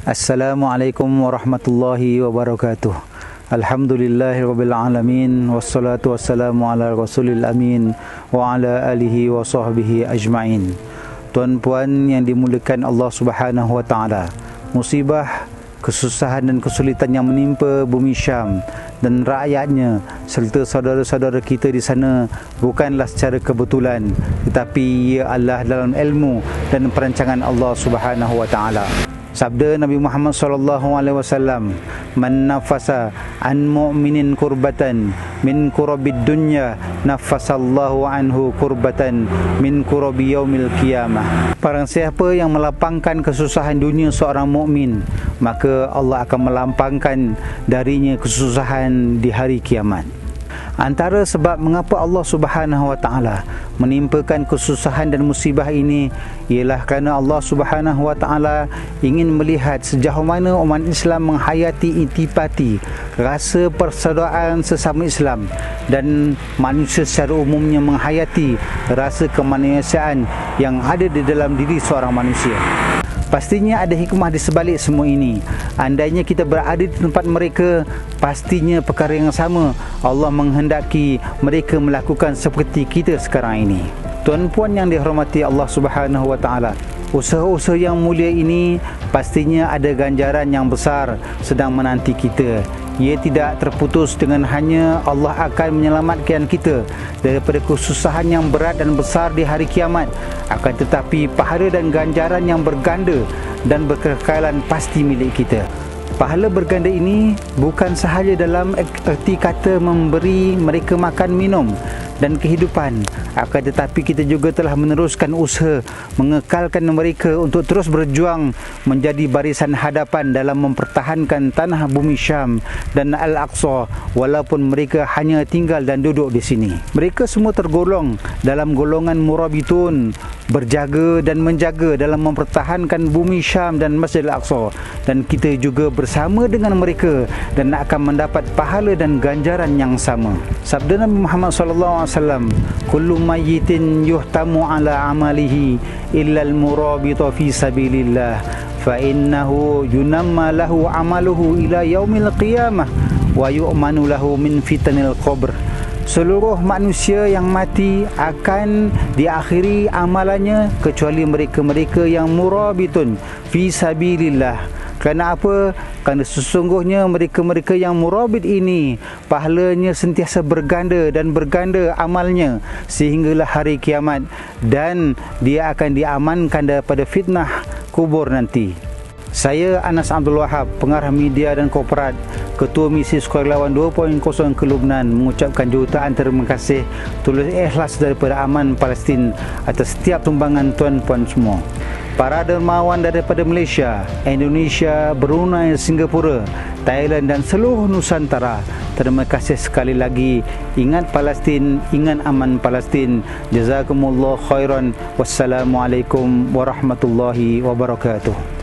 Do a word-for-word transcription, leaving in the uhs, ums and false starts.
Assalamualaikum warahmatullahi wabarakatuh. Alhamdulillahirabbil alamin wassalatu wassalamu ala rasulil amin wa ala alihi wa sahbihi ajmain. Tuan-puan yang dimuliakan Allah Subhanahu wa taala, musibah, kesusahan dan kesulitan yang menimpa bumi Syam dan rakyatnya serta saudara-saudara kita di sana bukanlah secara kebetulan, tetapi ia adalah dalam ilmu dan perancangan Allah Subhanahu wa taala. Sabda Nabi Muhammad sallallahu alaihi wasallam, "Man nafasa an mu'minin kurbatan min kurabid dunya, nafasallahu anhu kurbatan min kurabi yaumil qiyamah." Barang siapa yang melapangkan kesusahan dunia seorang mukmin, maka Allah akan melampangkan darinya kesusahan di hari kiamat. Antara sebab mengapa Allah Subhanahu wa taala menimpakan kesusahan dan musibah ini ialah kerana Allah Subhanahu wa taala ingin melihat sejauh mana umat Islam menghayati intipati rasa persaudaraan sesama Islam dan manusia secara umumnya menghayati rasa kemanusiaan yang ada di dalam diri seorang manusia. Pastinya ada hikmah di sebalik semua ini. Andainya kita berada di tempat mereka, pastinya perkara yang sama Allah menghendaki mereka melakukan seperti kita sekarang ini. Tuan-puan yang dihormati Allah Subhanahu wa taala, usaha-usaha yang mulia ini pastinya ada ganjaran yang besar sedang menanti kita. Ia tidak terputus dengan hanya Allah akan menyelamatkan kita daripada kesusahan yang berat dan besar di hari kiamat, akan tetapi pahala dan ganjaran yang berganda dan berkekalan pasti milik kita. Pahala berganda ini bukan sahaja dalam erti kata memberi mereka makan minum dan kehidupan, akan tetapi kita juga telah meneruskan usaha mengekalkan mereka untuk terus berjuang menjadi barisan hadapan dalam mempertahankan tanah bumi Syam dan Al-Aqsa, walaupun mereka hanya tinggal dan duduk di sini. Mereka semua tergolong dalam golongan murabitun, berjaga dan menjaga dalam mempertahankan bumi Syam dan Masjid Al-Aqsa, dan kita juga bersama dengan mereka dan akan mendapat pahala dan ganjaran yang sama. Sabda Nabi Muhammad sallallahu alaihi wasallam, "Kullu mayyitin yuhtamu ala amalihi illa al-murabita fi sabilillah, fa innahu yunamma lahu amaluhu ila yaumil qiyamah wa yu'manu lahu min fitanil qabr." Seluruh manusia yang mati akan diakhiri amalannya kecuali mereka-mereka yang murabitun fi sabilillah. Kerana apa? Kerana sesungguhnya mereka-mereka yang murabit ini pahalanya sentiasa berganda dan berganda amalnya sehinggalah hari kiamat, dan dia akan diamankan daripada fitnah kubur nanti. Saya Anas Abdul Wahab, pengarah media dan korporat, Ketua Misi Sukarelawan dua titik kosong ke Lubnan, mengucapkan jutaan terima kasih tulus ikhlas daripada Aman Palestin atas setiap sumbangan tuan-puan semua. Para dermawan daripada Malaysia, Indonesia, Brunei, Singapura, Thailand dan seluruh Nusantara, terima kasih sekali lagi. Ingat Palestin, ingat Aman Palestin. Jazakumullah khairan. Wassalamualaikum warahmatullahi wabarakatuh.